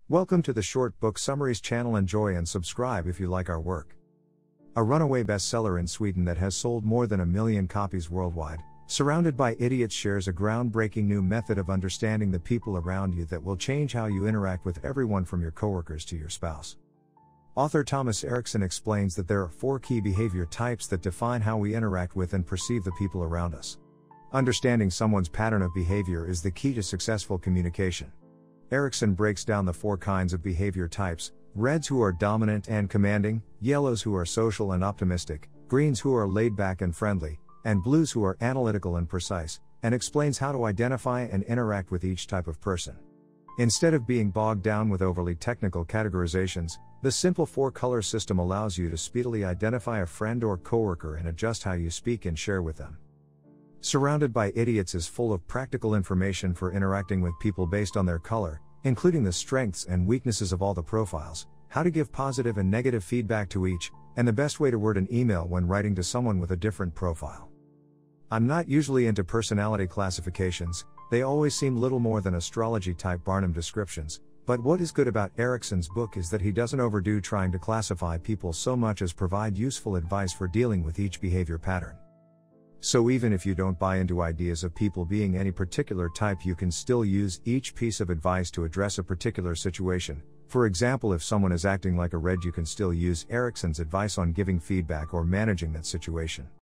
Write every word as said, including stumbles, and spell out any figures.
Welcome to the Short Book Summaries channel. Enjoy and subscribe if you like our work. A runaway bestseller in Sweden that has sold more than a million copies worldwide, Surrounded by Idiots shares a groundbreaking new method of understanding the people around you that will change how you interact with everyone from your coworkers to your spouse. Author Thomas Erikson explains that there are four key behavior types that define how we interact with and perceive the people around us. Understanding someone's pattern of behavior is the key to successful communication. Erikson breaks down the four kinds of behavior types: reds who are dominant and commanding, yellows who are social and optimistic, greens who are laid back and friendly, and blues who are analytical and precise, and explains how to identify and interact with each type of person. Instead of being bogged down with overly technical categorizations, the simple four-color system allows you to speedily identify a friend or coworker and adjust how you speak and share with them. Surrounded by Idiots is full of practical information for interacting with people based on their color, including the strengths and weaknesses of all the profiles, how to give positive and negative feedback to each, and the best way to word an email when writing to someone with a different profile. I'm not usually into personality classifications, they always seem little more than astrology-type Barnum descriptions, but what is good about Erikson's book is that he doesn't overdo trying to classify people so much as provide useful advice for dealing with each behavior pattern. So even if you don't buy into ideas of people being any particular type, you can still use each piece of advice to address a particular situation. For example, if someone is acting like a red, you can still use Erikson's advice on giving feedback or managing that situation.